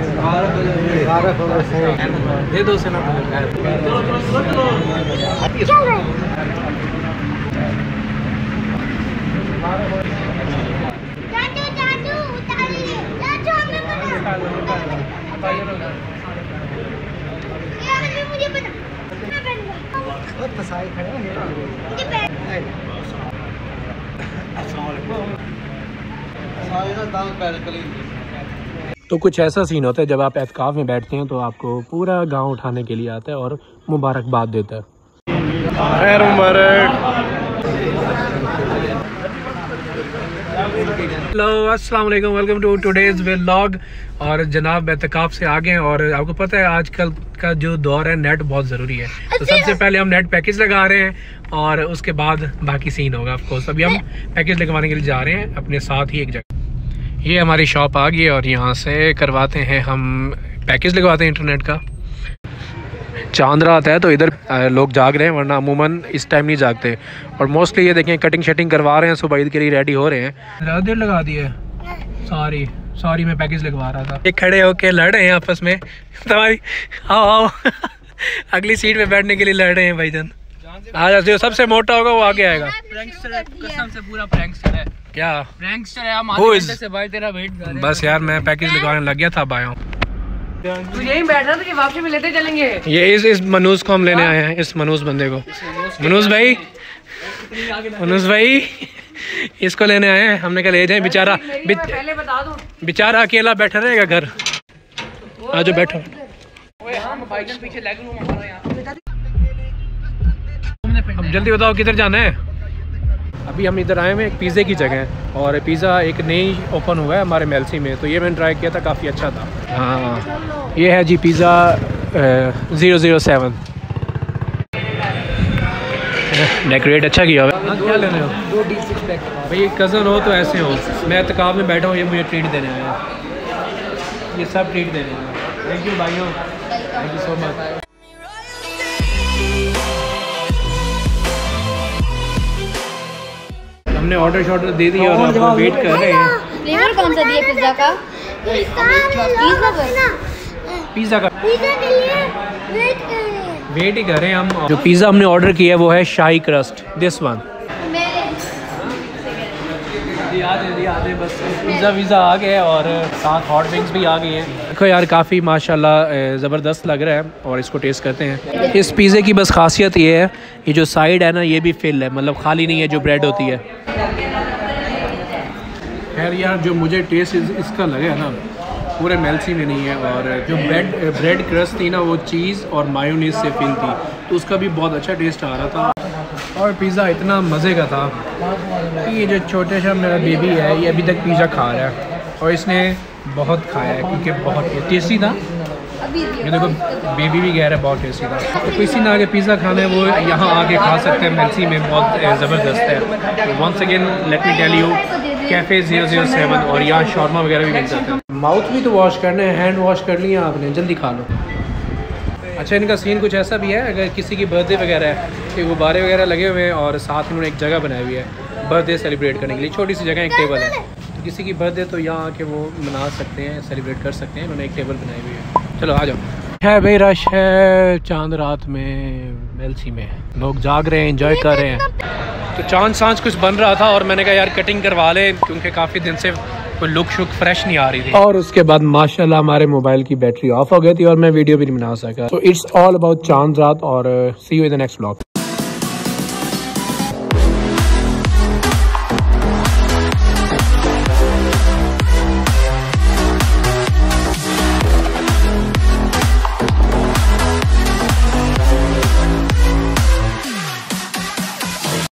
दे दो से ना तो कुछ ऐसा सीन होता है जब आप एतकाफ में बैठते हैं तो आपको पूरा गांव उठाने के लिए आता है और मुबारकबाद देता है। खैर मुबारक। हेलो अस्सलाम वालेकुम, वेलकम टू टुडेज व्लॉग। और जनाब एतकाफ से आ गए और आपको पता है आजकल का जो दौर है नेट बहुत ज़रूरी है, तो सबसे पहले हम नेट पैकेज लगा रहे हैं और उसके बाद बाकी सीन होगा। ऑफ कोर्स अभी हम पैकेज लगवाने के लिए जा रहे हैं अपने साथ ही एक जगह। ये हमारी शॉप आ गई है और यहाँ से करवाते हैं हम पैकेज लगवाते हैं इंटरनेट का। चांद रात है तो इधर लोग जाग रहे हैं, वरना अमूमन इस टाइम नहीं जागते। और मोस्टली ये देखें कटिंग शटिंग करवा रहे हैं, सुबह ईद के लिए रेडी हो रहे हैं। ज़्यादा देर लगा दी है। सॉरी मैं पैकेज लगवा रहा था। ये खड़े होके लड़ रहे हैं आपस में। तुम्हारी आओ अगली सीट पे बैठने के लिए लड़ रहे हैं भाईजान। आज जो सबसे मोटा होगा वो आगे आएगा। कसम से पूरा प्रैंकस्टर है। क्या प्रैंकस्टर है? हम आधे घंटे से भाई तेरा वेट कर रहे हैं। बस यार मैं पैकेज लगवाने लग गया था, अब आया हूँ। तू यहीं बैठ रहा था कि वापसी में लेते चलेंगे। ये इस मनूज को हम लेने आए हैं, इस मनूज बंदे को। मनूज भाई इसको लेने आए हैं। हमने कहा ले जाए, बेचारा पहले बता दूं, बेचारा अकेला बैठा रहेगा घर। आज बैठो। अब जल्दी बताओ किधर जाना है। अभी हम इधर आए हुए एक पिज़्ज़े की जगह है और पिज़्ज़ा एक नई ओपन हुआ है हमारे मेलसी में, तो ये मैंने ट्राई किया था, काफ़ी अच्छा था। हाँ ये है जी पिज़्ज़ा 007। डेकोरेट अच्छा किया हुआ है। क्या लेने हो? 2 D6 पैक। भाई कज़न हो तो ऐसे हो। मैं एतकाफ में बैठा हूँ, ये मुझे ट्रीट देने आया है। ये सब ट्रीट देने हैं। थैंक यू भाइयों, थैंक यू सो मच। हमने ऑर्डर दे दिया और अब वेट कर रहे हैं। फ्लेवर कौन सा दिया पिज्जा का? पिज़्ज़ा का के लिए वेट ही कर रहे हैं हम। जो पिज़्ज़ा हमने ऑर्डर किया है वो है शाही क्रस्ट, दिस वन। आधे बस पिज़्ज़ा वीज़ा आ गया और साथ हॉट विंग्स भी आ गई हैं। देखो यार काफ़ी माशाल्लाह ज़बरदस्त लग रहा है और इसको टेस्ट करते हैं। इस पिज़्ज़े की बस खासियत ये है, ये जो साइड है ना ये भी फिल है, मतलब खाली नहीं है जो ब्रेड होती है। खैर यार जो मुझे टेस्ट इसका लगा ना पूरे मेलसी में नहीं है, और जो ब्रेड क्रस्ट थी ना वो चीज़ और मायोनीज से फिल थी, तो उसका भी बहुत अच्छा टेस्ट आ रहा था। और पिज़्ज़ा इतना मज़े का था कि ये जो छोटे सा मेरा बेबी है ये अभी तक पिज़्ज़ा खा रहा है और इसने बहुत खाया है क्योंकि बहुत टेस्टी था। ये देखो बेबी भी कह रहा है बहुत टेस्टी था। तो किसी ने आगे पिज़्ज़ा खाना है वो यहाँ आके खा सकते हैं, मेलसी में बहुत ज़बरदस्त है। Once again let me tell you, cafe 007 और यहाँ शॉर्मा वगैरह भी मिल जाता है। माउथ भी तो वॉश करना है, हैंड वॉश कर लिया आपने, जल्दी खा लो। अच्छा इनका सीन कुछ ऐसा भी है, अगर किसी की बर्थडे वगैरह है कि गुब्बारे वगैरह लगे हुए हैं और साथ में उन्होंने एक जगह बनाई हुई है बर्थडे सेलिब्रेट करने के लिए, छोटी सी जगह, एक टेबल है, तो किसी की बर्थडे तो यहाँ आके वो मना सकते हैं, सेलिब्रेट कर सकते हैं। उन्होंने एक टेबल बनाई हुई है। चलो आ जाओ। है भाई रश है चांद रात में मेलसी में, लोग जाग रहे हैं, एंजॉय कर रहे हैं। तो चांद सांझ कुछ बन रहा था और मैंने कहा यार कटिंग करवा ले क्योंकि काफ़ी दिन से कोई लुक शुक फ्रेश नहीं आ रही थी। और उसके बाद माशाल्लाह हमारे मोबाइल की बैटरी ऑफ हो गई थी और मैं वीडियो भी नहीं बना सका। तो it's all about Chand Raat और see you in the next vlog.